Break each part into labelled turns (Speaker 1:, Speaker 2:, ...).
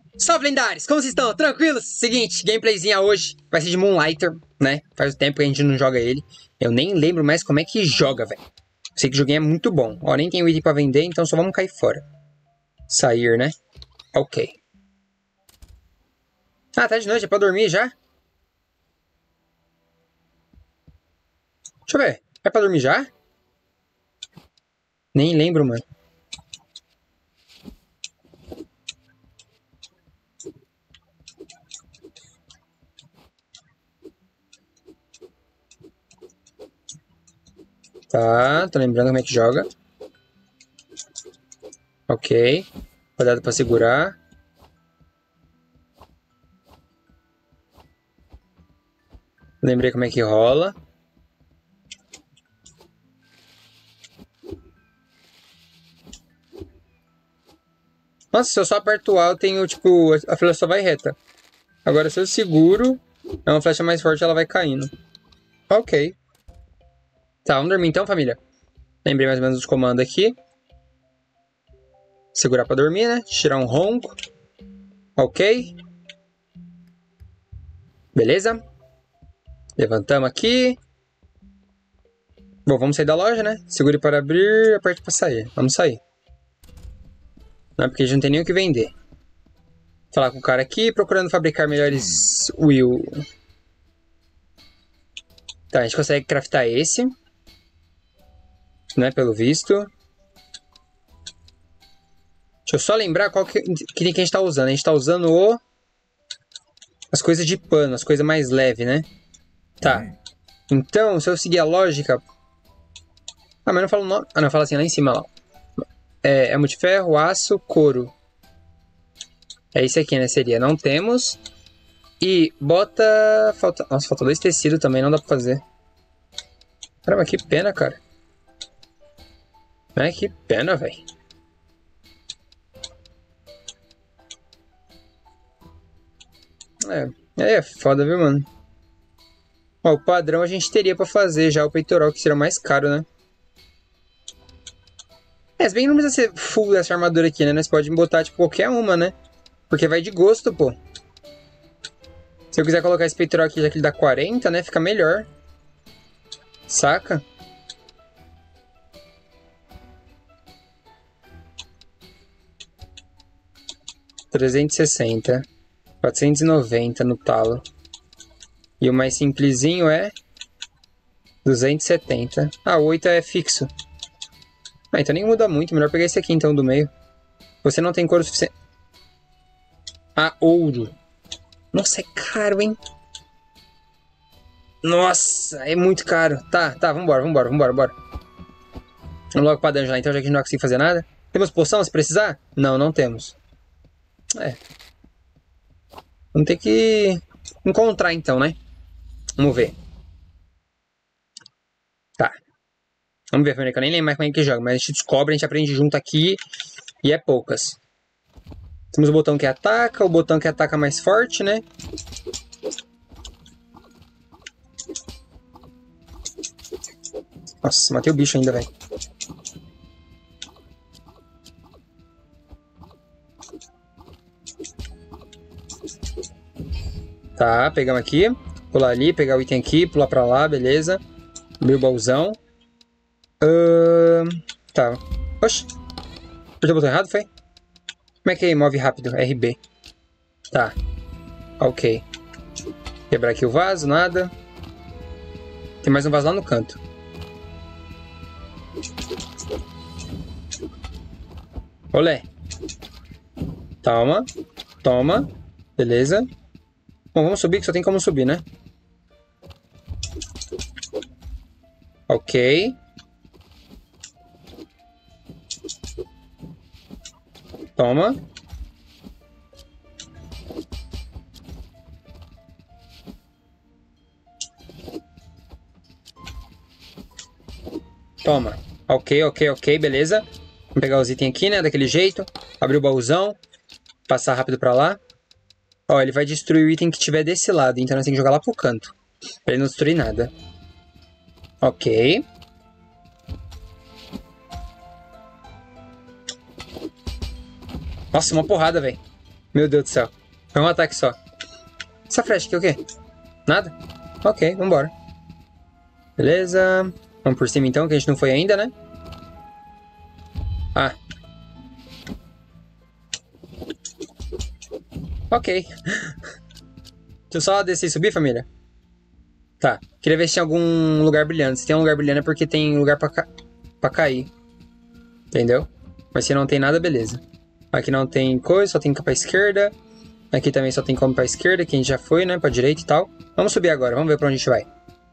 Speaker 1: Salve, lendários! Como vocês estão? Tranquilos? Seguinte, gameplayzinha hoje vai ser de Moonlighter, né? Faz tempo que a gente não joga ele. Eu nem lembro mais como é que joga, velho. Sei que o joguinho é muito bom. Ó, nem tem item pra vender, então só vamos cair fora. Sair, né? Ok. Ah, tá de noite, é pra dormir já? Deixa eu ver. É pra dormir já? Nem lembro, mano. Tá, tô lembrando como é que joga. Ok. Cuidado pra segurar. Lembrei como é que rola. Nossa, se eu só aperto o A, eu tenho, tipo, a flecha só vai reta. Agora, se eu seguro, é uma flecha mais forte, ela vai caindo. Ok. Tá, vamos dormir então, família. Lembrei mais ou menos dos comandos aqui. Segurar pra dormir, né? Tirar um ronco. Ok. Beleza. Levantamos aqui. Bom, vamos sair da loja, né? Segure para abrir, aperte para sair. Vamos sair. Não é porque a gente não tem nem o que vender. Falar com o cara aqui, procurando fabricar melhores wheel. Tá, a gente consegue craftar esse. Né, pelo visto. Deixa eu só lembrar qual que a gente tá usando. A gente tá usando as coisas de pano, as coisas mais leves, né? Tá. Então, se eu seguir a lógica... Ah, mas não fala o nome. Ah, não, fala assim lá em cima, lá. É multiferro, aço, couro. É esse aqui, né? Seria. Não temos. E bota... Nossa, falta 2 tecidos também, não dá pra fazer. Caramba, que pena, cara. Que pena, velho. É foda, viu, mano? Ó, o padrão a gente teria pra fazer já o peitoral, que seria mais caro, né? Se bem que não precisa ser full dessa armadura aqui, né? Nós podemos botar, tipo, qualquer uma, né? Porque vai de gosto, pô. Se eu quiser colocar esse peitoral aqui, já que ele dá 40, né? Fica melhor. Saca? R$360. 490 no talo. E o mais simplesinho é 270. Ah, o 8 é fixo. Ah, então nem muda muito. Melhor pegar esse aqui, então, do meio. Você não tem couro suficiente. Ah, ouro. Nossa, é caro, hein? Nossa, é muito caro. Tá, vambora. Vamos logo pra dungeon lá, então, já que a gente não vai conseguir fazer nada. Temos poção se precisar? Não, não temos. Vamos ter que encontrar, então, né? Vamos ver. Tá. Vamos ver, família, que eu nem lembro mais como é que joga. Mas a gente descobre, a gente aprende junto aqui. E é poucas. Temos o botão que ataca, o botão que ataca mais forte, né? Nossa, matei o bicho ainda, velho. Tá, pegamos aqui. Pular ali, pegar o item aqui, pular pra lá, beleza. Abrir o baúzão. Tá. Oxi. Apertei o botão errado, foi? Como é que move rápido? RB. Tá. Ok. Quebrar aqui o vaso, nada. Tem mais um vaso lá no canto. Olé. Toma. Toma. Beleza. Bom, vamos subir, que só tem como subir, né? Ok. Toma. Toma. Ok, beleza. Vamos pegar os itens aqui, né? Daquele jeito. Abrir o baúzão. Passar rápido pra lá. Ó, ele vai destruir o item que tiver desse lado. Então nós temos que jogar lá pro canto. Pra ele não destruir nada. Ok. Nossa, uma porrada, velho. Meu Deus do céu. Foi um ataque só. Essa flecha aqui é o quê? Nada? Ok, vambora. Beleza. Vamos por cima então, que a gente não foi ainda, né? Ah. Ok. Deixa eu só descer e subir, família. Tá. Queria ver se tinha algum lugar brilhante. Se tem um lugar brilhante é porque tem lugar pra cair. Entendeu? Mas se não tem nada, beleza. Aqui não tem coisa, só tem pra esquerda. Aqui também só tem como pra esquerda, que a gente já foi, né? Pra direita e tal. Vamos subir agora, vamos ver pra onde a gente vai.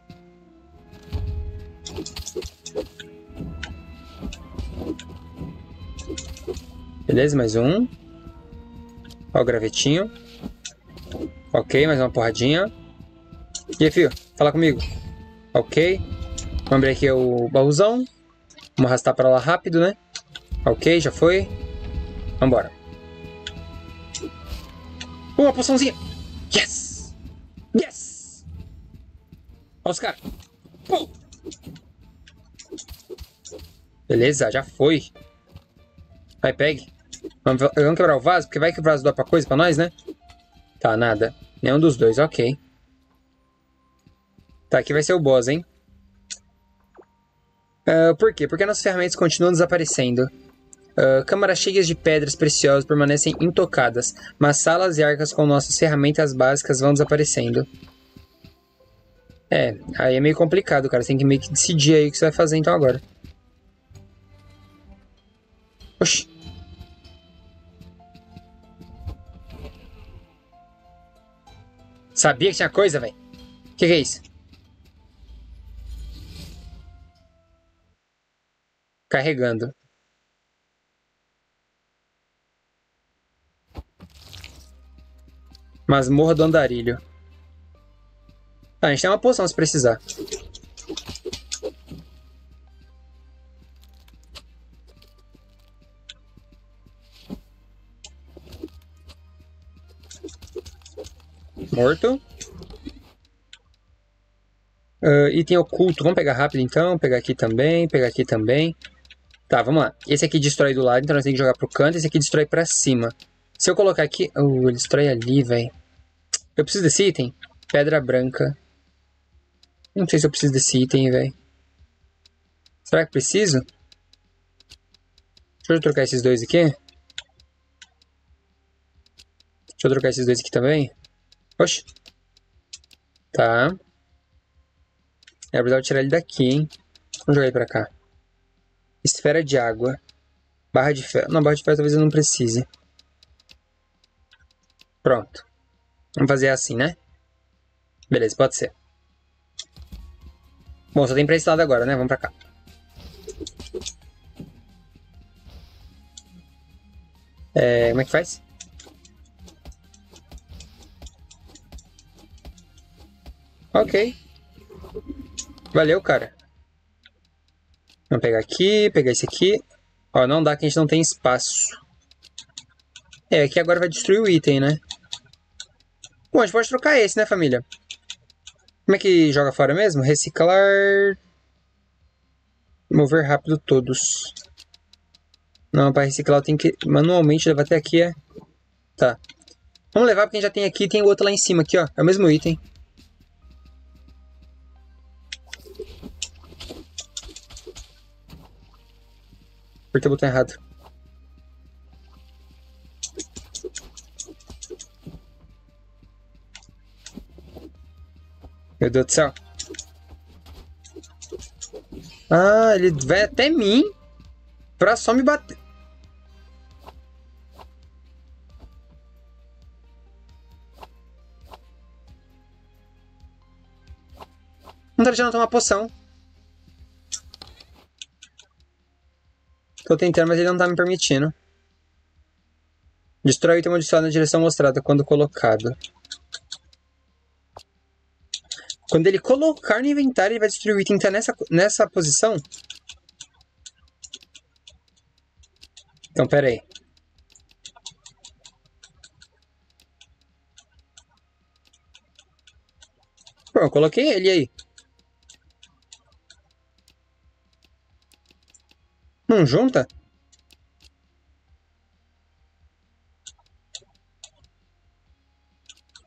Speaker 1: Beleza, mais um. Ó o gravetinho. Ok, mais uma porradinha. E aí, filho? Fala comigo. Ok. Vamos abrir aqui o baúzão. Vamos arrastar pra lá rápido, né? Ok, já foi. Vambora. Uma poçãozinha. Yes! Yes! Olha os caras. Beleza, já foi. Vai, pegue. Vamos quebrar o vaso, porque vai que o vaso dá pra coisa pra nós, né? Tá, nada. Nenhum dos dois, ok. Tá, aqui vai ser o boss, hein? Por quê? Porque nossas ferramentas continuam desaparecendo. Câmaras cheias de pedras preciosas permanecem intocadas, mas salas e arcas com nossas ferramentas básicas vão desaparecendo. Aí é meio complicado, cara. Você tem que meio que decidir aí o que você vai fazer então agora. Oxi. Sabia que tinha coisa, velho? Que é isso? Carregando. Masmorra do Andarilho. Tá, a gente tem uma poção se precisar. Morto. Item oculto. Vamos pegar rápido então. Pegar aqui também. Pegar aqui também. Tá, vamos lá. Esse aqui destrói do lado, então nós temos que jogar pro canto. Esse aqui destrói pra cima. Se eu colocar aqui... ele destrói ali, velho. Eu preciso desse item? Pedra branca. Não sei se eu preciso desse item, velho. Será que preciso? Deixa eu trocar esses dois aqui. Deixa eu trocar esses dois aqui também. Oxi. Tá. É verdade, tirar ele daqui, hein. Vamos jogar ele pra cá. Esfera de água. Barra de ferro. Não, barra de ferro talvez eu não precise. Pronto. Vamos fazer assim, né? Beleza, pode ser. Bom, só tem pra esse lado agora, né? Vamos pra cá. Como é que faz? Ok. Valeu, cara. Vamos pegar aqui, pegar esse aqui. Ó, não dá que a gente não tem espaço. Aqui agora vai destruir o item, né? Bom, a gente pode trocar esse, né, família? Como é que joga fora mesmo? Reciclar... Mover rápido todos. Não, para reciclar eu tenho que manualmente levar até aqui, Tá. Vamos levar porque a gente já tem aqui e tem o outro lá em cima aqui, ó. É o mesmo item. Apertei o botão errado. Meu Deus do céu. Ah, ele vai até mim pra só me bater. Não tá deixando eu tomar poção. Tô tentando, mas ele não tá me permitindo. Destrói o item amaldiçoado na direção mostrada quando colocado. Quando ele colocar no inventário, ele vai destruir o item que tá nessa posição. Então, pera aí. Pô, eu coloquei ele aí. Não junta?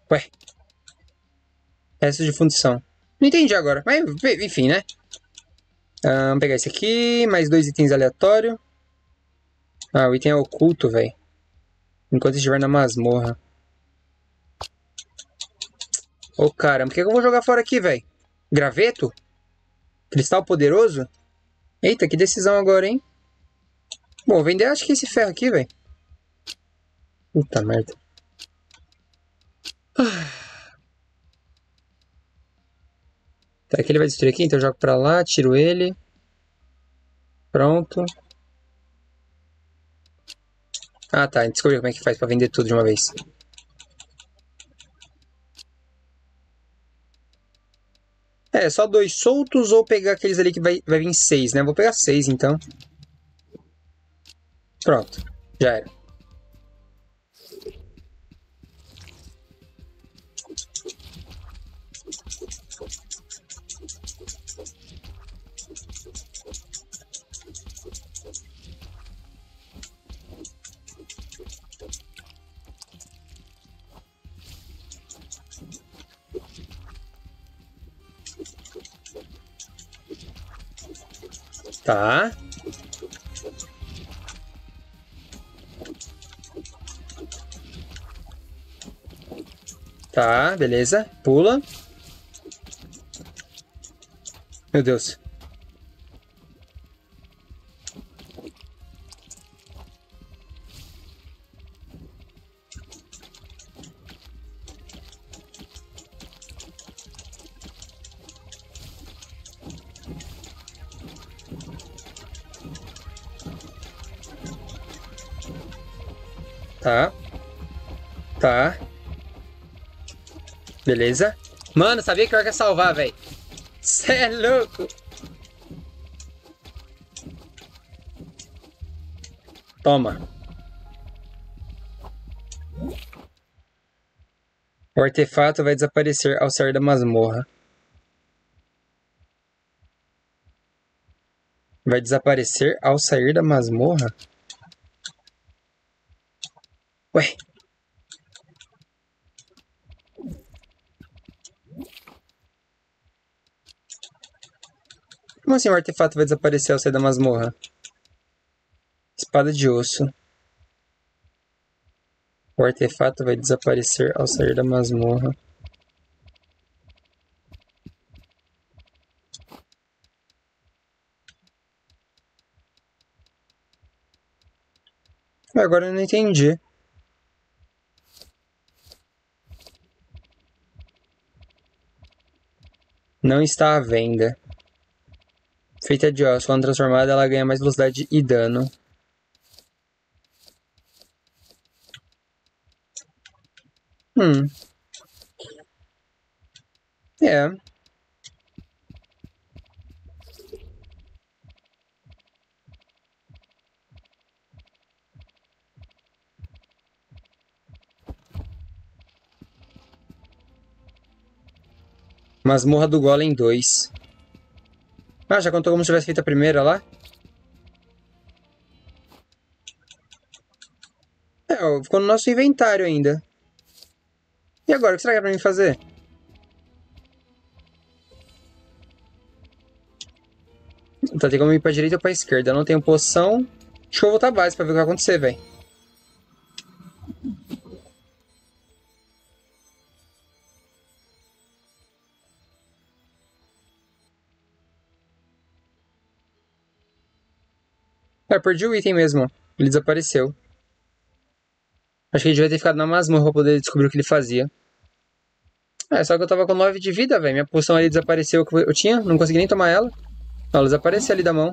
Speaker 1: Ué. Resto de fundição. Não entendi agora. Mas, enfim, né? Vamos pegar esse aqui. Mais 2 itens aleatórios. Ah, o item é oculto, velho. Enquanto estiver na masmorra. Ô, caramba. Por que eu vou jogar fora aqui, velho? Graveto? Cristal poderoso? Eita, que decisão agora, hein? Bom, vou vender acho que esse ferro aqui, velho. Puta merda. Tá, que ele vai destruir aqui, então eu jogo pra lá, tiro ele. Pronto. Ah, tá. Descobri como é que faz pra vender tudo de uma vez. É, só 2 soltos ou pegar aqueles ali que vai vir 6, né? Vou pegar 6, então. Pronto. Já era. Tá. Tá, beleza. Pula. Meu Deus. Tá. Tá. Beleza. Mano, sabia que eu ia salvar, velho. Cê é louco. Toma. O artefato vai desaparecer ao sair da masmorra. Vai desaparecer ao sair da masmorra? Ué. Como assim o artefato vai desaparecer ao sair da masmorra? Espada de osso. O artefato vai desaparecer ao sair da masmorra. Agora eu não entendi. Não está à venda. Feita de osso. Quando transformada, ela ganha mais velocidade e dano. É. Masmorra do Golem 2. Ah, já contou como se tivesse feito a primeira lá? É, ó, ficou no nosso inventário ainda. E agora, o que será que é pra mim fazer? Tá, tem como ir pra direita ou pra esquerda. Eu não tenho poção. Acho que eu vou voltar à base pra ver o que vai acontecer, velho. Ah, perdi o item mesmo. Ele desapareceu. Acho que ele devia ter ficado na masmorra pra poder descobrir o que ele fazia. É, só que eu tava com 9 de vida, velho. Minha poção ali desapareceu que eu tinha. Não consegui nem tomar ela. Ela desapareceu ali da mão.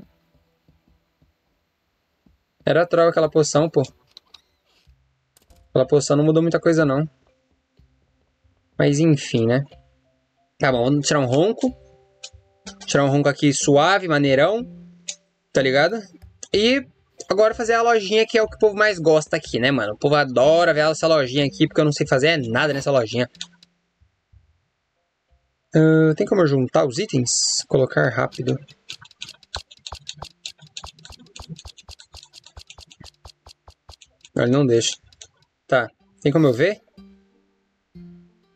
Speaker 1: Era troll aquela poção, pô. Aquela poção não mudou muita coisa, não. Mas enfim, né? Tá bom, vamos tirar um ronco. Tirar um ronco aqui suave, maneirão. Tá ligado? E agora fazer a lojinha que é o que o povo mais gosta aqui, né, mano? O povo adora ver essa lojinha aqui, porque eu não sei fazer nada nessa lojinha. Tem como eu juntar os itens? Colocar rápido. Ele não deixa. Tá. Tem como eu ver?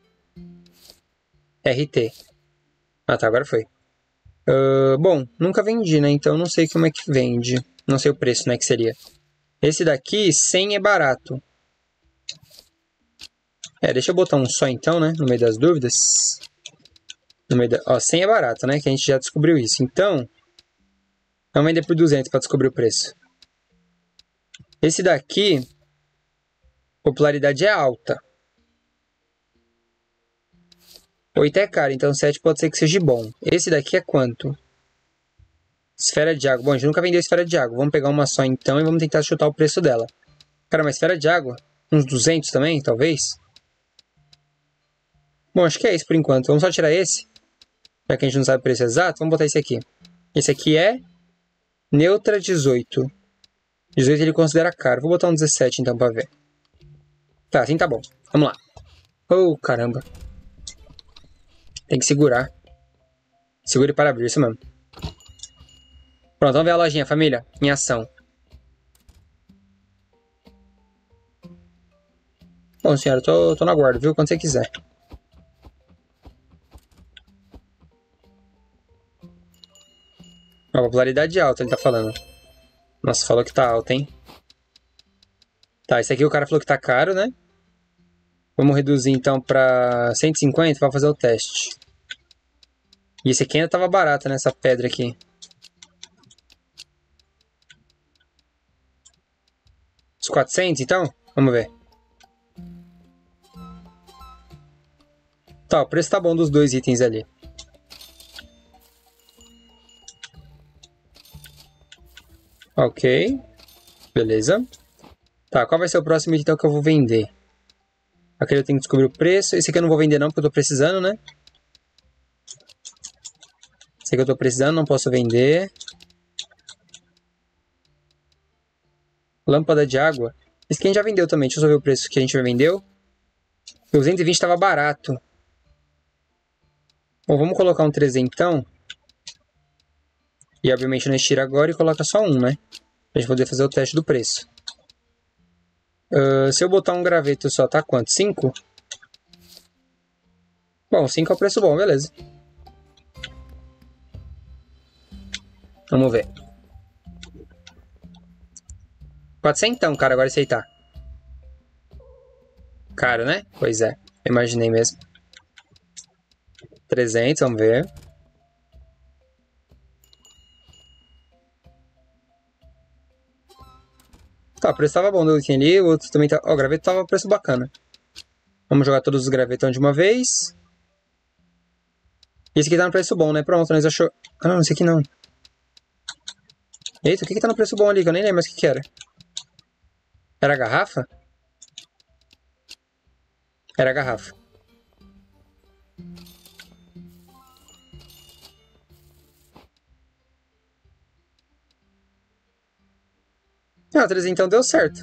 Speaker 1: RT. Ah, tá, agora foi. Bom, nunca vendi, né? Então não sei como é que vende. Não sei o preço, né, que seria. Esse daqui, 100 é barato. Deixa eu botar um só então, né? No meio das dúvidas. Ó, 100 é barato, né? Que a gente já descobriu isso. Então, vamos vender por 200 para descobrir o preço. Esse daqui, popularidade é alta. 8 é caro, então 7 pode ser que seja bom. Esse daqui é quanto? Esfera de água. Bom, a gente nunca vendeu esfera de água. Vamos pegar uma só então e vamos tentar chutar o preço dela. Cara, uma esfera de água? Uns 200 também, talvez? Bom, acho que é isso por enquanto. Vamos só tirar esse. Já que a gente não sabe o preço exato, vamos botar esse aqui. Esse aqui é neutra 18. 18 ele considera caro. Vou botar um 17 então pra ver. Tá, assim tá bom. Vamos lá. Oh, caramba. Tem que segurar. Segure para abrir, isso mesmo. Pronto, vamos ver a lojinha, família. Em ação. Bom, senhora, tô na guarda, viu? Quando você quiser. Ó, popularidade alta, ele tá falando. Nossa, falou que tá alta, hein? Tá, esse aqui o cara falou que tá caro, né? Vamos reduzir então pra 150 pra fazer o teste. E esse aqui ainda tava barato, né? Essa pedra aqui. Os 400, então? Vamos ver. Tá, o preço tá bom dos dois itens ali. Ok. Beleza. Tá, qual vai ser o próximo item então que eu vou vender? Aquele eu tenho que descobrir o preço. Esse aqui eu não vou vender não, porque eu tô precisando, né? Esse aqui eu tô precisando, não posso vender. Lâmpada de água. Esse aqui a gente já vendeu também. Deixa eu só ver o preço que a gente já vendeu. O 220 estava barato. Bom, vamos colocar um 300 então. E obviamente nós tira agora e coloca só um, né? Pra gente poder fazer o teste do preço. Se eu botar um graveto só, tá quanto? 5? Bom, 5 é o preço bom, beleza. Vamos ver. 400 então, cara, agora aceitar. Caro, né? Pois é, imaginei mesmo. 300, vamos ver. Tá, o preço tava bom do item ali, o outro também tá... Ó, o graveto tava preço bacana. Vamos jogar todos os gravetão de uma vez. Esse aqui tá no preço bom, né? Pronto, nós achou... Ah, não, esse aqui não. Eita, o que que tá no preço bom ali? Que eu nem lembro mais o que que era. Era a garrafa? Era a garrafa. Ah, 300 então deu certo.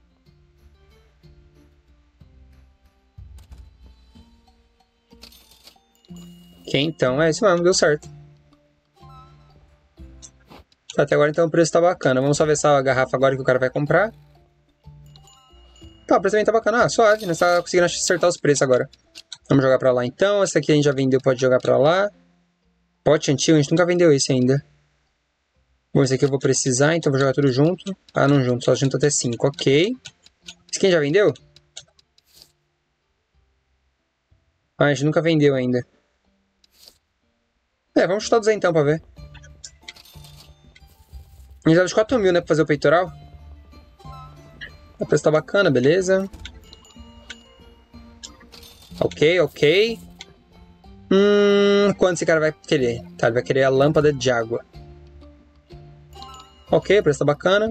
Speaker 1: Ok, então é isso mesmo, deu certo. Tá, até agora então o preço tá bacana. Vamos só ver essa garrafa agora que o cara vai comprar. Tá, o preço também tá bacana. Ah, suave, nós tá conseguindo acertar os preços agora. Vamos jogar pra lá então. Esse aqui a gente já vendeu, pode jogar pra lá. Pote antigo, a gente nunca vendeu esse ainda. Bom, esse aqui eu vou precisar, então vou jogar tudo junto. Ah, não junto, só junto até 5, ok. Esse aqui já vendeu? Ah, a gente nunca vendeu ainda. Vamos chutar 200 então pra ver. A gente dá de 4 mil, né, pra fazer o peitoral. O preço tá bacana, beleza. Ok, ok. Quanto esse cara vai querer? Tá, ele vai querer a lâmpada de água. Ok, o preço tá bacana.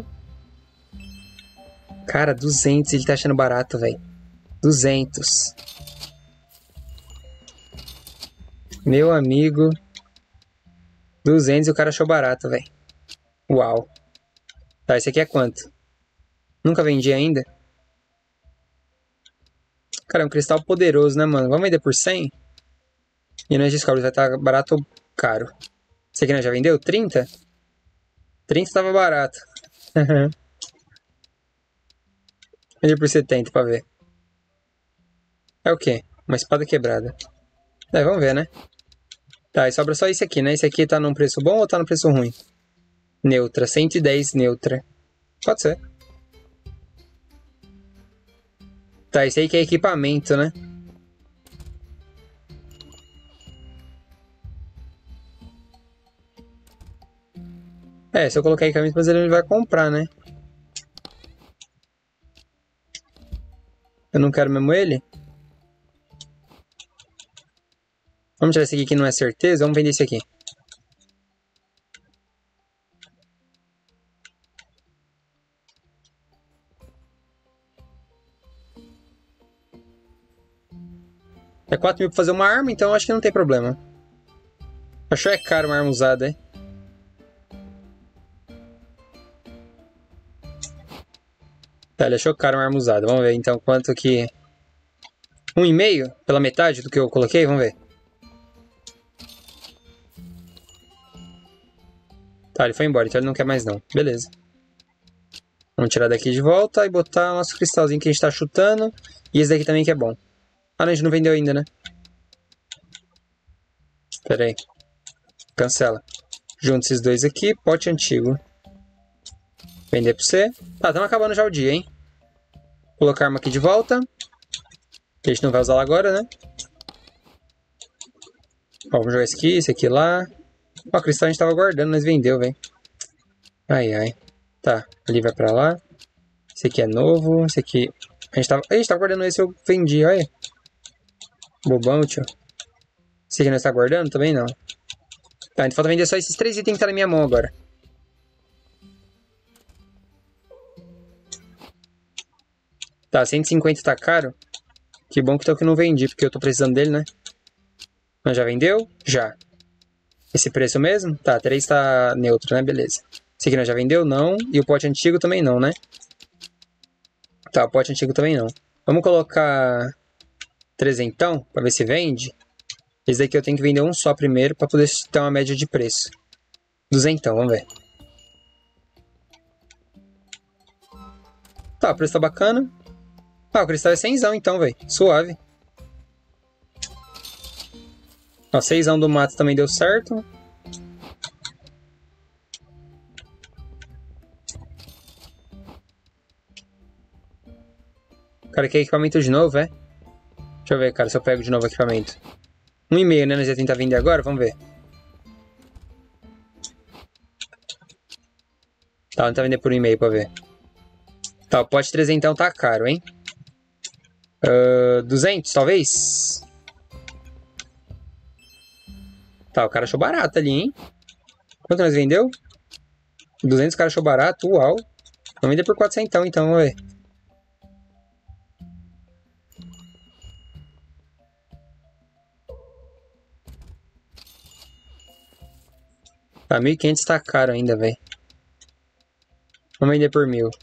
Speaker 1: Cara, 200, ele tá achando barato, velho. 200. Meu amigo. 200 e o cara achou barato, velho. Uau. Tá, esse aqui é quanto? Nunca vendi ainda. Cara, é um cristal poderoso, né, mano? Vamos vender por 100? E nós descobrimos se vai estar barato ou caro. Esse aqui nós já vendeu? 30? 30 tava barato. Vender por 70 pra ver. É o quê? Uma espada quebrada. Vamos ver, né? Tá, e sobra só esse aqui, né? Esse aqui tá num preço bom ou tá num preço ruim? Neutra, 110 neutra. Pode ser. Tá, esse aí que é equipamento, né? Se eu colocar equipamento, mas ele não vai comprar, né? Eu não quero mesmo ele? Vamos tirar esse aqui que não é certeza. Vamos vender esse aqui. É 4 mil pra fazer uma arma, então acho que não tem problema. Achou é caro uma arma usada, hein? Tá, ele achou caro uma arma usada. Vamos ver então quanto que... 1,5 pela metade do que eu coloquei? Vamos ver. Tá, ele foi embora, então ele não quer mais não. Beleza. Vamos tirar daqui de volta e botar o nosso cristalzinho que a gente tá chutando. E esse daqui também que é bom. Ah, não, a gente não vendeu ainda, né? Pera aí. Cancela. Junta esses dois aqui. Pote antigo. Vender pra você. Tá, estamos acabando já o dia, hein? Colocar a arma aqui de volta. A gente não vai usar ela agora, né? Ó, vamos jogar esse aqui lá. Ó, o cristal a gente tava guardando, mas vendeu, velho. Ai, ai. Tá, ali vai pra lá. Esse aqui é novo. Esse aqui... A gente tava guardando esse, eu vendi, olha. Bobão, tio. Esse aqui nós tá guardando? Também não. Tá, então falta vender só esses 3 itens que tá na minha mão agora. Tá, 150 tá caro. Que bom que eu não vendi, porque eu tô precisando dele, né? Mas já vendeu? Já. Esse preço mesmo? Tá, 3 tá neutro, né? Beleza. Esse aqui nós já vendeu? Não. E o pote antigo também não, né? Tá, o pote antigo também não. Vamos colocar 300, pra ver se vende. Esse daqui eu tenho que vender um só primeiro, pra poder ter uma média de preço. 200, vamos ver. Tá, o preço tá bacana. Ah, o cristal é 100 então, velho. Suave. Ó, 6 do mato também deu certo. Cara, quer equipamento de novo, é? Deixa eu ver, cara, se eu pego de novo o equipamento. 1,5, né? Nós ia tentar vender agora? Vamos ver. Tá, vou tentar vender por 1,5 pra ver. Tá, o pote 300 tá caro, hein? 200, talvez? Tá, o cara achou barato ali, hein? Quanto nós vendeu? 200 o cara achou barato, uau. Vamos vender por 400 então, vamos ver. Tá, 1.500 tá caro ainda, velho. Vamos vender por 1.000.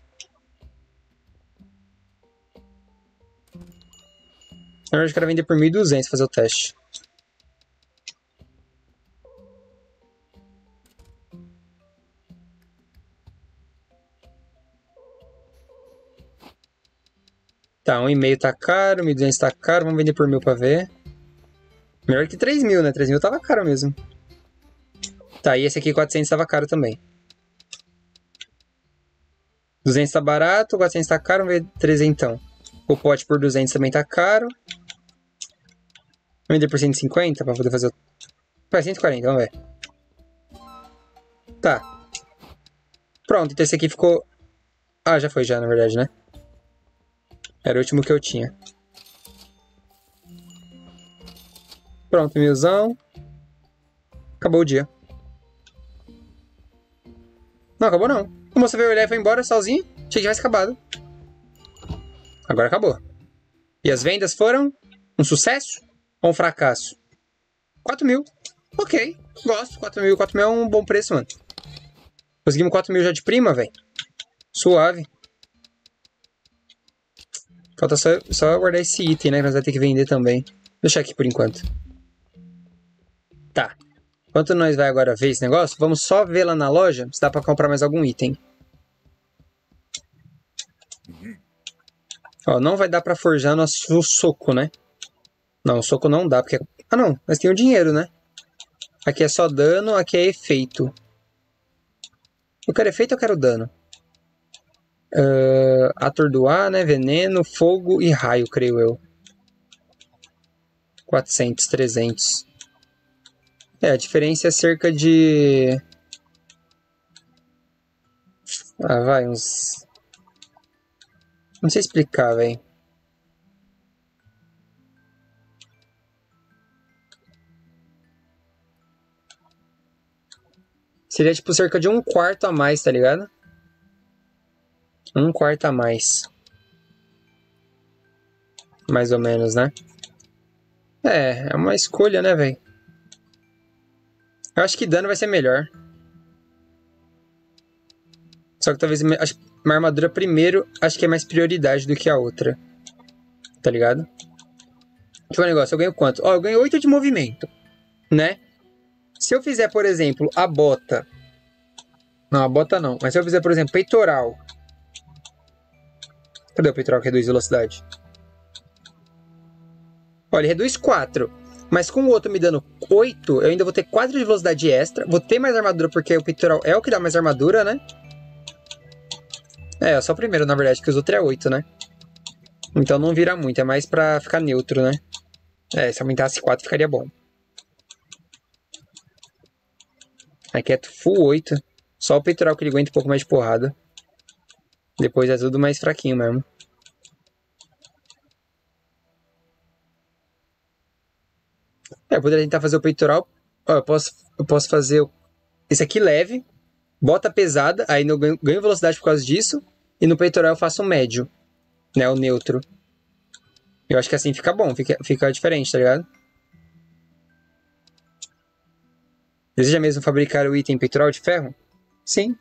Speaker 1: Na verdade, eu quero vender por 1.200 fazer o teste. Tá, 1,5 tá caro, 1.200 tá caro. Vamos vender por 1.000 pra ver. Melhor que 3.000, né? 3.000 tava caro mesmo. Tá, e esse aqui 400 tava caro também. 200 tá barato, 400 tá caro, vamos ver 300. O pote por 200 também tá caro. Vamos vender por 150 pra poder fazer o... Vai, 140, vamos ver. Tá. Pronto, então esse aqui ficou... Ah, já foi já, na verdade, né? Era o último que eu tinha. Pronto, 1.000zão. Acabou o dia. Não, acabou não. O moço veio olhar e foi embora sozinho. Achei que tivesse acabado. Agora acabou. E as vendas foram um sucesso ou um fracasso? 4.000. Ok, gosto. 4.000. 4.000 é um bom preço, mano. Conseguimos 4.000 já de prima, velho. Suave. Falta só guardar esse item, né? Que nós vamos ter que vender também. Vou deixar aqui por enquanto. Tá. Enquanto nós vai agora ver esse negócio, vamos só ver lá na loja se dá pra comprar mais algum item. Ó, não vai dar pra forjar nosso soco, né? Não, soco não dá, porque... Ah, não. Mas tem o dinheiro, né? Aqui é só dano, aqui é efeito. Eu quero efeito ou eu quero dano? Atordoar, né? Veneno, fogo e raio, creio eu. 400, 300. A diferença é cerca de... Ah, vai, uns... Não sei explicar, velho. Seria tipo cerca de 1/4 a mais, tá ligado? 1/4 a mais. Mais ou menos, né? É uma escolha, né, velho? Eu acho que dano vai ser melhor. Só que talvez acho que uma armadura primeiro, acho que é mais prioridade do que a outra. Tá ligado? Deixa eu ver um negócio, eu ganho quanto? Ó, eu ganho 8 de movimento, né? Se eu fizer, por exemplo, a bota... Não, a bota não. Mas se eu fizer, por exemplo, peitoral... Cadê o peitoral que reduz velocidade? Olha, ele reduz 4. Mas com o outro me dando 8, eu ainda vou ter 4 de velocidade extra. Vou ter mais armadura, porque o peitoral é o que dá mais armadura, né? É só o primeiro, na verdade, que os outros é 8, né? Então não vira muito, é mais pra ficar neutro, né? Se aumentasse 4 ficaria bom. Aqui é full 8. Só o peitoral que ele aguenta um pouco mais de porrada. Depois é tudo mais fraquinho mesmo. Eu poderia tentar fazer o peitoral. Ó, eu posso fazer esse aqui leve. Bota pesada. Aí eu ganho velocidade por causa disso. E no peitoral eu faço o médio. Né, o neutro. Eu acho que assim fica bom. Fica diferente, tá ligado? Deseja mesmo fabricar o item peitoral de ferro? Sim.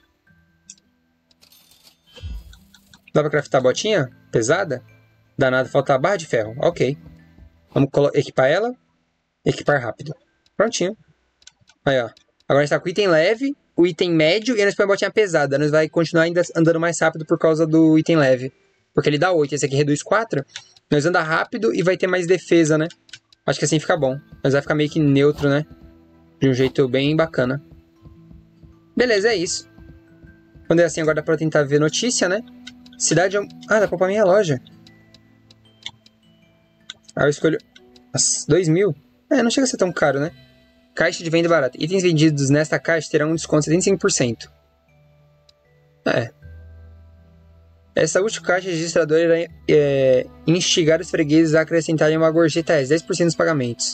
Speaker 1: Dá pra craftar a botinha? Pesada? Danado, falta a barra de ferro. Ok. Vamos equipar ela. Equipar rápido. Prontinho. Aí, ó. Agora a gente tá com o item leve, o item médio e nós põe a botinha pesada. Nós vai continuar ainda andando mais rápido por causa do item leve. Porque ele dá 8. Esse aqui reduz 4. Nós anda rápido e vai ter mais defesa, né? Acho que assim fica bom. Mas vai ficar meio que neutro, né? De um jeito bem bacana. Beleza, é isso. Quando é assim, agora dá pra tentar ver notícia, né? Cidade... Ah, dá pra upar minha loja. Aí eu escolho... Nossa, 2.000? Não chega a ser tão caro, né? Caixa de venda barata. Itens vendidos nesta caixa terão um desconto de 75%. Essa última caixa registradora irá instigar os fregueses a acrescentarem uma gorjeta extra, 10% dos pagamentos.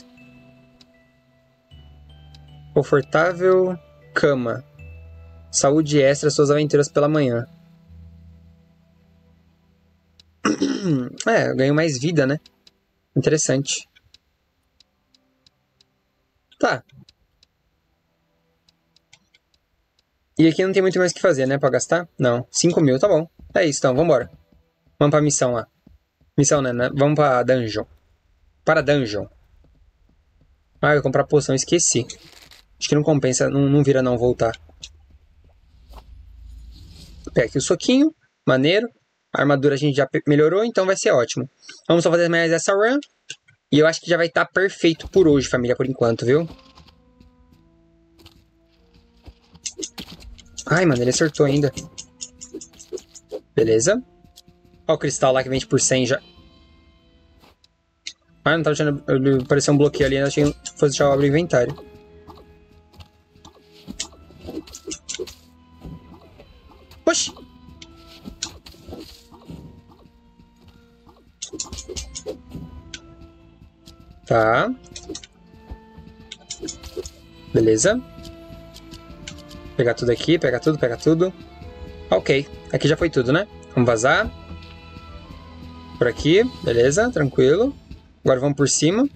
Speaker 1: Confortável cama. Saúde extra, suas aventuras pela manhã. Eu ganho mais vida, né? Interessante. Tá. E aqui não tem muito mais o que fazer, né? Pra gastar? Não. 5.000, tá bom. É isso, então. Vambora. Vamos pra missão lá. Missão, né? Vamos pra dungeon. Para dungeon. Ah, eu ia comprar poção. Esqueci. Acho que não compensa. Não vira não voltar. Pega aqui o soquinho. Maneiro. A armadura a gente já melhorou, então vai ser ótimo. Vamos só fazer mais essa run. E eu acho que já vai estar perfeito por hoje, família, por enquanto, viu? Ai, mano, ele acertou ainda. Beleza. Ó o cristal lá que vende por 100 já. Ah, não tava deixando... Apareceu um bloqueio ali, eu achei que fosse deixar eu abrir o inventário. Oxi! Tá. Beleza. Pegar tudo aqui, pegar tudo. Ok. Aqui já foi tudo, né? Vamos vazar. Por aqui. Beleza, tranquilo. Agora vamos por cima.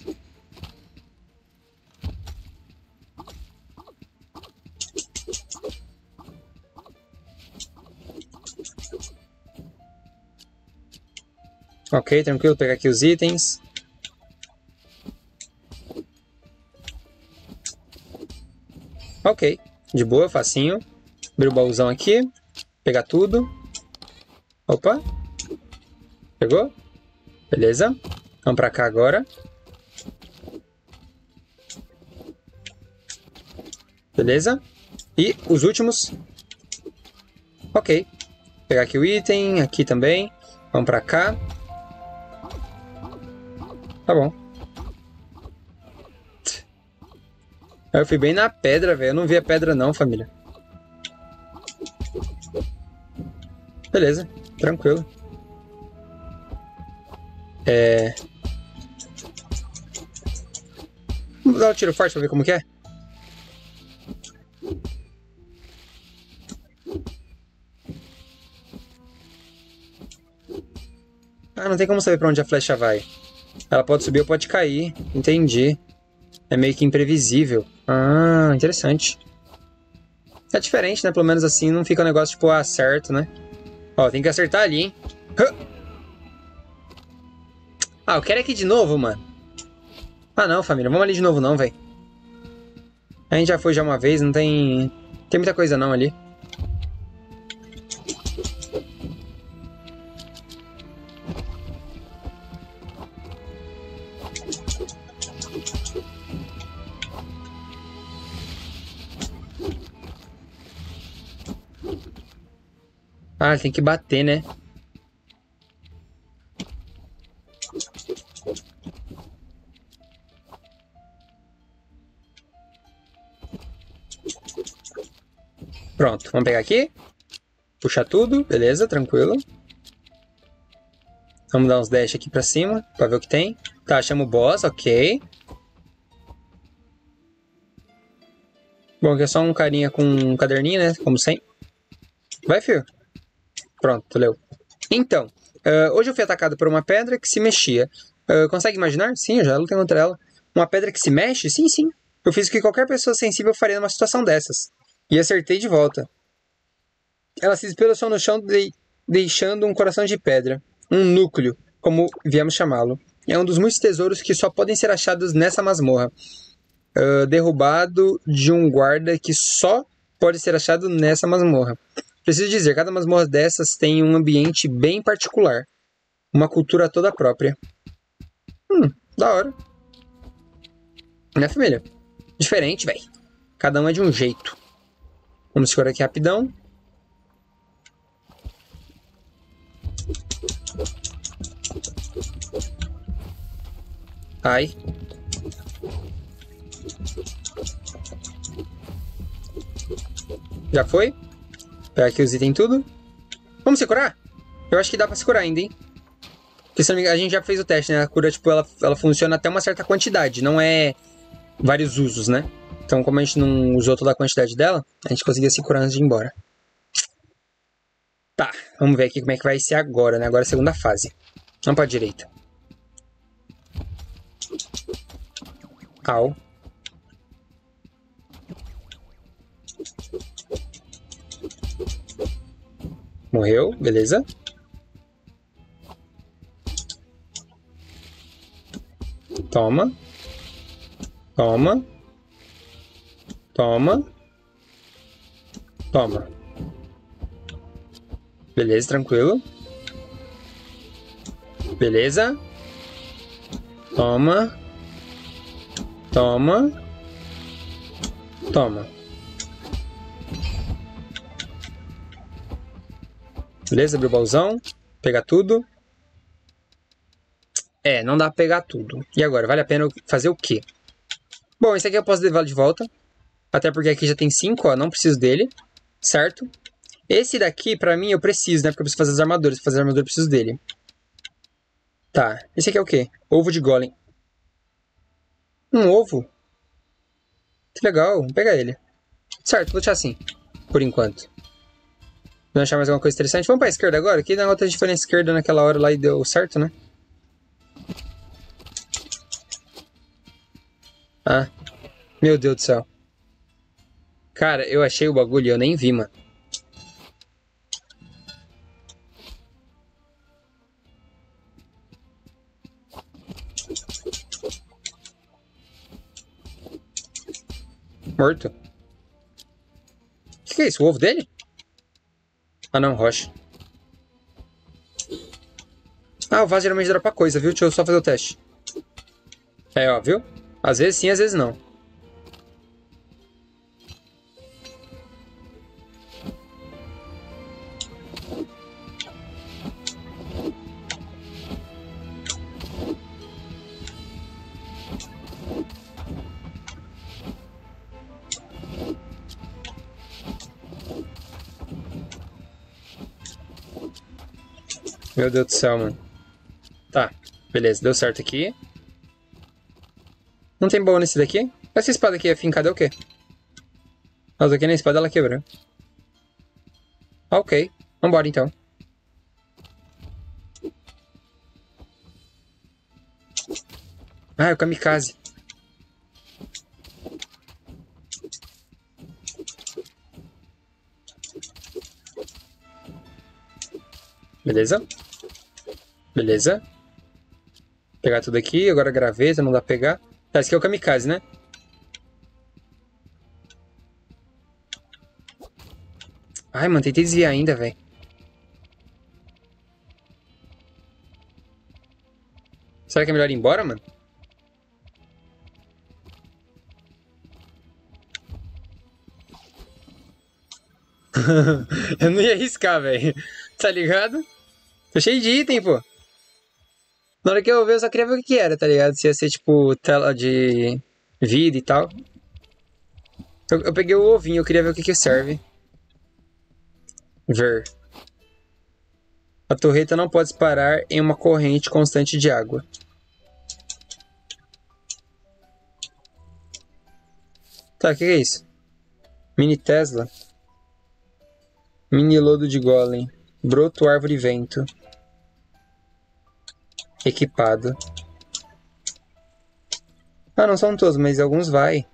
Speaker 1: Ok, tranquilo. Pegar aqui os itens. Ok, de boa, facinho. Abrir o baúzão aqui. Pegar tudo. Opa. Pegou? Beleza. Vamos pra cá agora. Beleza. E os últimos. Ok. Vou pegar aqui o item, aqui também. Vamos pra cá. Tá bom. Eu fui bem na pedra, velho. Eu não vi a pedra não, família. Beleza. Tranquilo. Vamos dar um tiro forte pra ver como que é. Ah, não tem como saber pra onde a flecha vai. Ela pode subir ou pode cair. Entendi. É meio que imprevisível. Ah, interessante. É diferente, né? Pelo menos assim não fica um negócio tipo, ah, certo, né? Ó, tem que acertar ali, hein? Ah, eu quero aqui de novo, mano. Ah, não, família. Vamos ali de novo não, velho. A gente já foi já uma vez, não tem... Tem muita coisa não ali. Ah, tem que bater, né? Pronto, vamos pegar aqui. Puxar tudo, beleza, tranquilo. Vamos dar uns dash aqui pra cima, pra ver o que tem. Tá, chama o boss, ok. Bom, aqui é só um carinha com um caderninho, né? Como sempre. Vai, filho. Pronto, leu. Então, hoje eu fui atacado por uma pedra que se mexia. Consegue imaginar? Sim, eu já lutei contra ela. Uma pedra que se mexe? Sim, sim. Eu fiz o que qualquer pessoa sensível faria numa situação dessas. E acertei de volta. Ela se espedaçou no chão, deixando um coração de pedra. Um núcleo, como viemos chamá-lo. É um dos muitos tesouros que só podem ser achados nessa masmorra. Derrubado de um guarda que só pode ser achado nessa masmorra. Preciso dizer, cada masmorra dessas tem um ambiente bem particular. Uma cultura toda própria. Da hora. Né, família? Diferente, velho. Cada um é de um jeito. Vamos segurar aqui rapidão. Ai. Já foi? Pegar aqui os itens tudo. Vamos se curar? Eu acho que dá pra se curar ainda, hein? Porque se não me engano, a gente já fez o teste, né? A cura, tipo, ela funciona até uma certa quantidade. Não é vários usos, né? Então, como a gente não usou toda a quantidade dela, a gente conseguia se curar antes de ir embora. Tá, vamos ver aqui como é que vai ser agora, né? Agora é a segunda fase. Vamos pra direita. Au. Morreu, beleza. Toma. Toma. Toma. Toma. Beleza, tranquilo. Beleza. Toma. Toma. Toma. Beleza, abriu o baúzão. Pegar tudo. Não dá pra pegar tudo. E agora, vale a pena fazer o quê? Bom, esse aqui eu posso levar de volta. Até porque aqui já tem 5, ó. Não preciso dele. Certo? Esse daqui, pra mim, eu preciso, né? Porque eu preciso fazer as armaduras. Pra fazer a armadura, eu preciso dele. Tá. Esse aqui é o quê? Ovo de golem. Um ovo? Que legal. Vamos pegar ele. Certo, vou deixar assim. Por enquanto. Vamos achar mais alguma coisa interessante. Vamos pra esquerda agora? Que negócio a gente foi na esquerda naquela hora lá e deu certo, né? Ah. Meu Deus do céu. Cara, eu achei o bagulho e eu nem vi, mano. Morto. O que é isso? O ovo dele? Ah, não, rocha. Ah, o vaso geralmente dropa coisa, viu? Deixa eu só fazer o teste. É, ó, viu? Às vezes sim, às vezes não. Meu Deus do céu, mano. Tá, beleza, deu certo aqui. Não tem baú nesse daqui? Essa espada aqui é fincada é o quê? Ah, aqui na espada ela quebrou. Ah, ok. Vambora então. Ah, é o kamikaze. Beleza? Beleza. Pegar tudo aqui, agora a graveta, não dá pra pegar. Tá, esse aqui é o kamikaze, né? Ai, mano, tentei desviar ainda, velho. Será que é melhor ir embora, mano? Eu não ia arriscar, velho. Tá ligado? Tô cheio de item, pô. Na hora que eu vi, eu só queria ver o que que era, tá ligado? Se ia ser, tipo, tela de vida e tal. Eu peguei o ovinho, eu queria ver o que que serve. Ver. A torreta não pode parar em uma corrente constante de água. Tá, o que é isso? Mini Tesla. Mini lodo de golem. Broto, árvore e vento. Equipado. Ah, não são todos, mas alguns vai.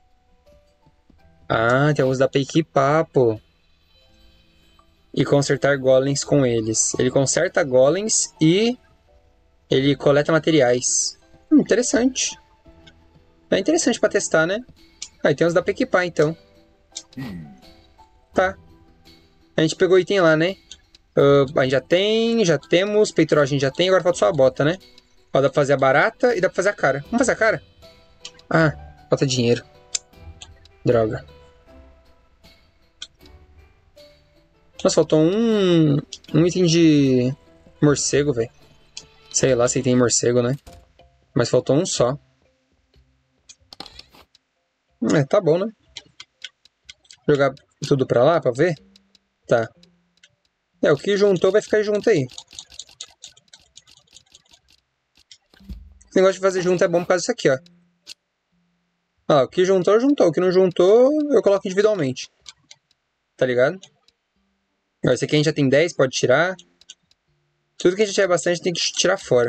Speaker 1: Ah, tem alguns que dá pra equipar, pô. E consertar golems com eles. Ele conserta golems e ele coleta materiais. Interessante. É interessante pra testar, né? Ah, e tem uns que dá pra equipar, então. Tá. A gente pegou o item lá, né? A gente já temos. Peitoral a gente já tem, agora falta só a bota, né? Ó, dá pra fazer a barata e dá pra fazer a cara. Vamos fazer a cara? Ah, falta dinheiro. Droga. Nossa, faltou um item de morcego, velho. Sei lá se tem morcego, né? Mas faltou um só. É, tá bom, né? Jogar tudo pra lá pra ver? Tá. É, o que juntou vai ficar junto aí. Esse negócio de fazer junto é bom por causa disso aqui, ó. Ah, o que juntou, juntou. O que não juntou, eu coloco individualmente. Tá ligado? Esse aqui a gente já tem 10, pode tirar. Tudo que a gente tiver bastante tem que tirar fora.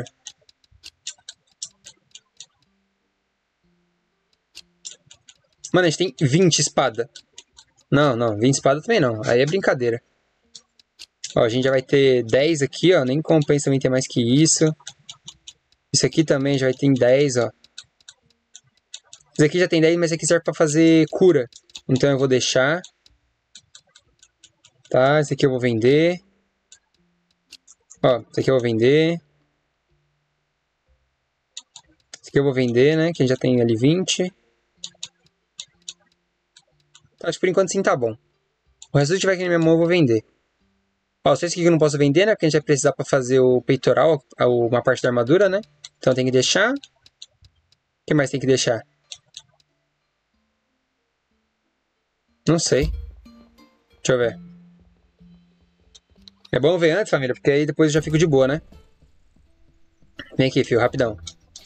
Speaker 1: Mano, a gente tem 20 espada. Não, 20 espada também não. Aí é brincadeira. Ó, a gente já vai ter 10 aqui, ó. Nem compensa também ter mais que isso. Isso aqui também já vai ter 10, ó. Esse aqui já tem 10, mas esse aqui serve pra fazer cura. Então eu vou deixar. Tá, esse aqui eu vou vender. Ó, esse aqui eu vou vender. Esse aqui eu vou vender, né? Que a gente já tem ali 20. Tá, acho que por enquanto sim tá bom. O resto que tiver aqui na minha mão eu vou vender. Ó, só esse aqui que eu não posso vender, né? Porque a gente vai precisar pra fazer o peitoral, uma parte da armadura, né? Então tem que deixar. O que mais tem que deixar? Não sei. Deixa eu ver. É bom ver antes, família, porque aí depois eu já fico de boa, né? Vem aqui, filho, rapidão.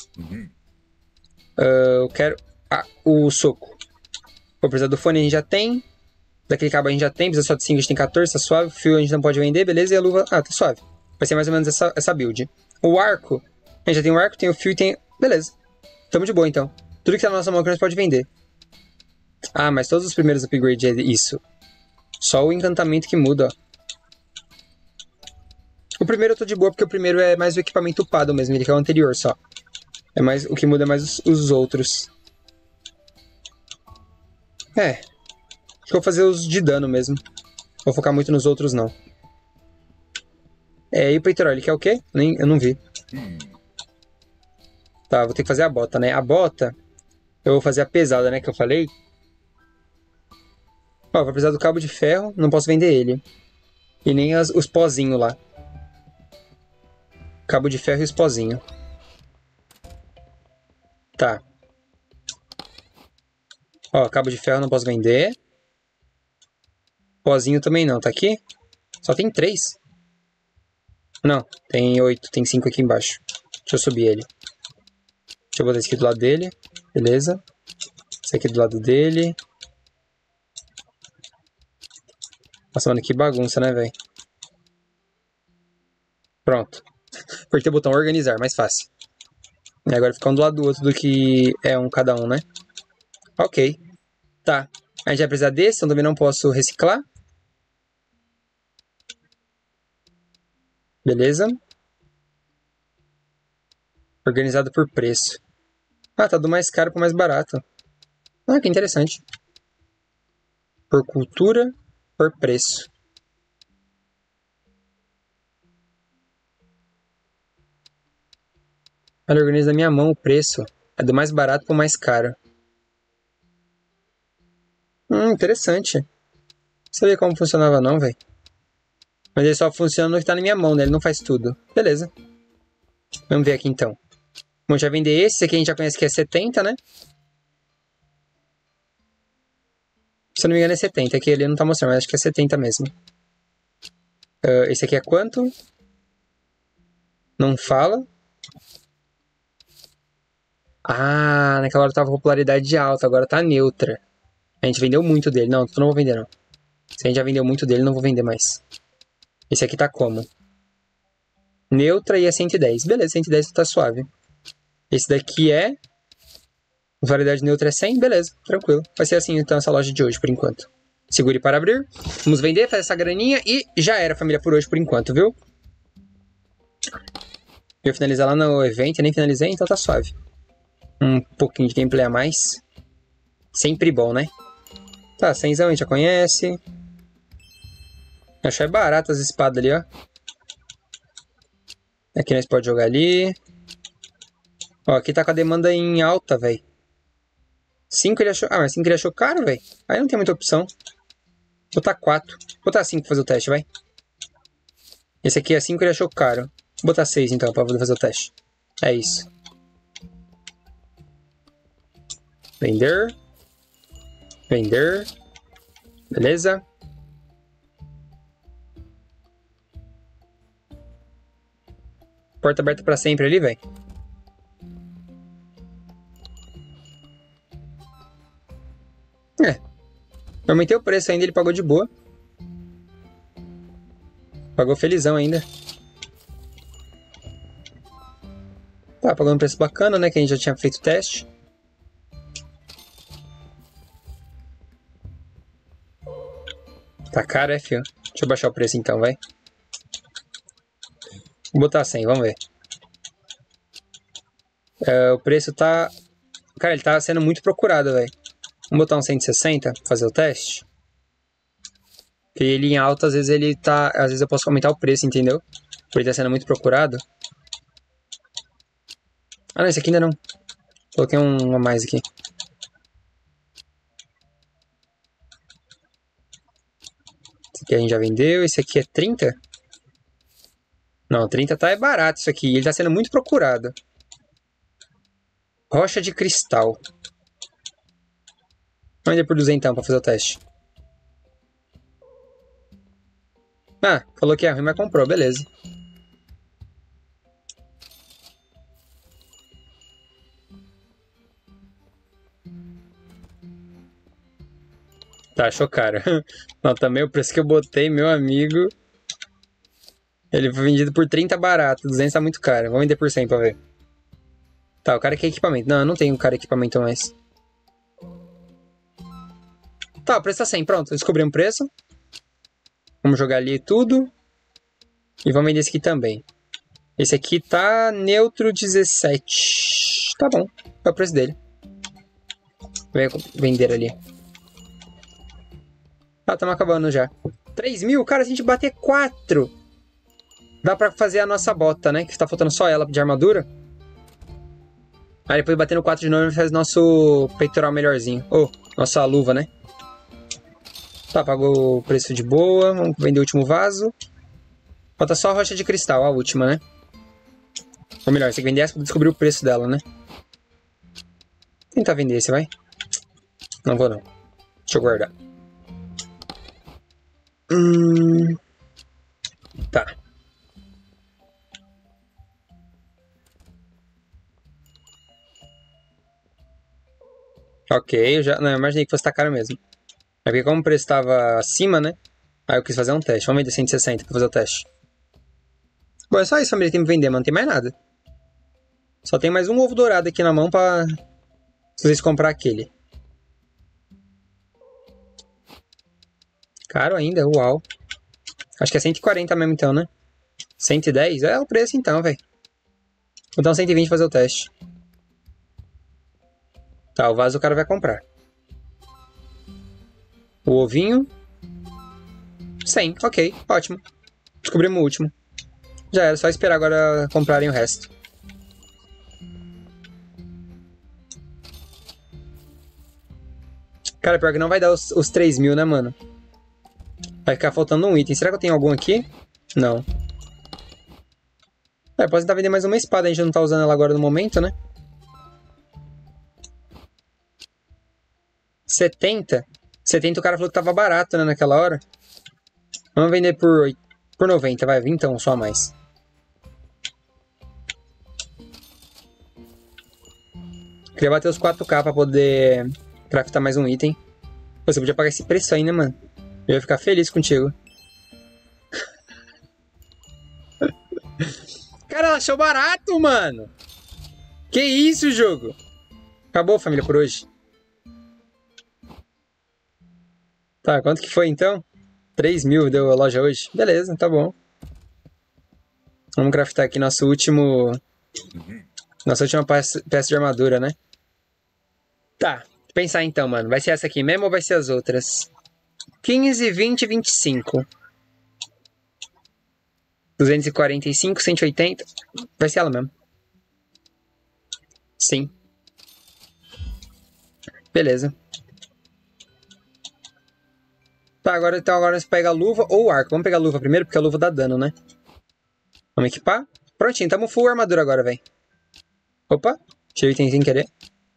Speaker 1: Eu quero... Ah, o soco. Vou precisar do fone, a gente já tem. Daquele cabo a gente já tem, precisa só de 5, a gente tem 14, tá suave. O fio a gente não pode vender, beleza? E a luva... Ah, tá suave. Vai ser mais ou menos essa build. O arco... A gente já tem o arco, tem o fio e tem... Beleza. Tamo de boa, então. Tudo que tá na nossa mão que a gente pode vender. Ah, mas todos os primeiros upgrades é isso. Só o encantamento que muda, ó. O primeiro eu tô de boa, porque o primeiro é mais o equipamento upado mesmo. Ele que é o anterior, só. É mais, o que muda é mais os outros. É. Acho que eu vou fazer os de dano mesmo. Vou focar muito nos outros, não. É, e o peitoral, ele quer o quê? Eu não vi. Tá, vou ter que fazer a bota, né? A bota, eu vou fazer a pesada, né? Que eu falei. Ó, vai precisar do cabo de ferro, não posso vender ele. E nem os pozinhos lá. Cabo de ferro e os pozinhos. Tá. Ó, cabo de ferro não posso vender. Pozinho também não, tá aqui? Só tem 3. Não, tem 8, tem 5 aqui embaixo. Deixa eu subir ele. Deixa eu botar esse aqui do lado dele. Beleza. Esse aqui do lado dele. Nossa, mano, que bagunça, né, velho? Pronto. Apertei o botão organizar, mais fácil. E agora fica um do lado do outro do que é um cada um, né? Ok. Tá. A gente vai precisar desse, então também não posso reciclar. Beleza. Organizado por preço. Ah, tá do mais caro pro mais barato. Ah, que interessante. Por cultura, por preço. Ele organiza na minha mão o preço. É do mais barato pro mais caro. Interessante. Não sabia como funcionava não, velho. Mas ele só funciona no que tá na minha mão, né? Ele não faz tudo. Beleza. Vamos ver aqui então. Bom, já vender esse. Esse aqui a gente já conhece que é 70, né? Se eu não me engano é 70. Aqui ele não tá mostrando, mas acho que é 70 mesmo. Esse aqui é quanto? Não fala. Ah, naquela hora tava com popularidade alta, agora tá neutra. A gente vendeu muito dele. Não, não vou vender não. Se a gente já vendeu muito dele, não vou vender mais. Esse aqui tá como? Neutra e é 110. Beleza, 110 tá suave. Esse daqui é... Validade neutra é 100. Beleza, tranquilo. Vai ser assim então essa loja de hoje, por enquanto. Segure para abrir. Vamos vender, fazer essa graninha e já era, família, por hoje, por enquanto, viu? Eu ia finalizar lá no evento, nem finalizei, então tá suave. Um pouquinho de gameplay a mais. Sempre bom, né? Tá, 100 a gente já conhece. Achei barato as espadas ali, ó. Aqui nós podemos jogar ali. Ó, aqui tá com a demanda em alta, velho. 5 ele achou... Ah, mas 5 ele achou caro, velho. Aí não tem muita opção. Vou botar 4. Vou botar 5 pra fazer o teste, vai. Esse aqui é 5 ele achou caro. Vou botar 6 então pra poder fazer o teste. É isso. Vender. Vender. Beleza. Porta aberta pra sempre ali, velho. Eu aumentei o preço ainda, ele pagou de boa. Pagou felizão ainda. Tá, pagou um preço bacana, né? Que a gente já tinha feito o teste. Tá caro, fio? Deixa eu baixar o preço então, vai. Vou botar 100, vamos ver. O preço tá... Cara, ele tá sendo muito procurado, velho. Vamos botar um 160 pra fazer o teste. Porque ele em alta, às vezes ele tá... Às vezes eu posso aumentar o preço, entendeu? Porque ele tá sendo muito procurado. Ah, não, esse aqui ainda não. Coloquei um a mais aqui. Esse aqui a gente já vendeu. Esse aqui é 30? Não, 30 tá barato isso aqui. Ele tá sendo muito procurado. Rocha de cristal. Vamos vender por 200 pra fazer o teste. Ah, falou que é ruim, mas comprou, beleza. Tá, achou caro. Não, também o preço que eu botei, meu amigo. Ele foi vendido por 30 barato. 200 tá muito caro. Vamos vender por 100 pra ver. Tá, o cara quer equipamento. Não, eu não tenho um cara equipamento mais. Tá, o preço tá 100. Pronto, descobri um preço. Vamos jogar ali tudo. E vamos vender esse aqui também. Esse aqui tá neutro 17. Tá bom, é o preço dele. Vou vender ali. Ah, estamos acabando já. 3 mil? Cara, se a gente bater 4, dá pra fazer a nossa bota, né? Que tá faltando só ela de armadura. Aí depois batendo 4 de novo, faz nosso peitoral melhorzinho. Nossa luva, né? Tá, pagou o preço de boa. Vamos vender o último vaso. Falta só a rocha de cristal, a última, né? Ou melhor, você tem que vender essa pra descobrir o preço dela, né? Vou tentar vender esse, vai. Não vou, não. Deixa eu guardar. Tá. Ok, eu já... Não, eu imaginei que fosse estar caro mesmo. É porque como o preço estava acima, né? Aí eu quis fazer um teste. Vamos vender 160 pra fazer o teste. Bom, é só isso, família, que tem que vender, mano. Não tem mais nada. Só tem mais um ovo dourado aqui na mão pra... Se vocês comprar aquele. Caro ainda, uau. Acho que é 140 mesmo então, né? 110? É o preço então, velho. Vou dar um 120 pra fazer o teste. Tá, o vaso o cara vai comprar. O ovinho. 100, ok, ótimo. Descobrimos o último. Já era, só esperar agora comprarem o resto. Cara, pior que não vai dar os 3.000, né, mano? Vai ficar faltando um item. Será que eu tenho algum aqui? Não. Posso tentar vender mais uma espada, a gente não tá usando ela agora no momento, né? 70? 70 o cara falou que tava barato, né, naquela hora. Vamos vender por 90, vai, 20 então, só a mais. Queria bater os 4K pra poder craftar mais um item. Pô, você podia pagar esse preço aí, né, mano? Eu ia ficar feliz contigo. Cara, ela achou barato, mano! Que isso, jogo? Acabou, família, por hoje. Tá, quanto que foi, então? 3.000 deu a loja hoje. Beleza, tá bom. Vamos craftar aqui nosso último... Nossa última peça de armadura, né? Tá, pensar então, mano. Vai ser essa aqui mesmo ou vai ser as outras? 15, 20, 25. 245, 180. Vai ser ela mesmo. Sim. Beleza. Tá, então agora você pega a luva ou o arco. Vamos pegar a luva primeiro, porque a luva dá dano, né? Vamos equipar. Prontinho, tamo full armadura agora, velho. Opa, tirei item sem querer.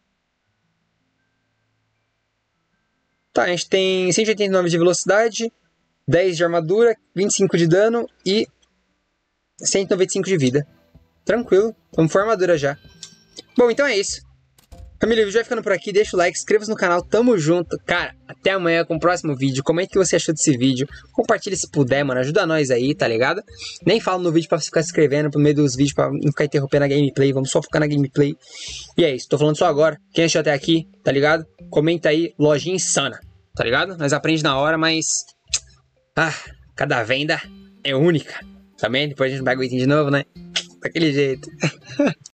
Speaker 1: Tá, a gente tem 189 de velocidade, 10 de armadura, 25 de dano e 195 de vida. Tranquilo, vamos for armadura já. Bom, então é isso. Família, o vídeo vai ficando por aqui, deixa o like, inscreva-se no canal, tamo junto. Cara, até amanhã com o próximo vídeo. Comenta o que você achou desse vídeo. Compartilha se puder, mano, ajuda nós aí, tá ligado? Nem falo no vídeo pra você ficar se inscrevendo pro meio dos vídeos, pra não ficar interrompendo a gameplay. Vamos só focar na gameplay. E é isso, tô falando só agora. Quem achou até aqui, tá ligado? Comenta aí, lojinha insana, tá ligado? Nós aprendemos na hora, mas... cada venda é única. Também, depois a gente pega o item de novo, né? Daquele jeito.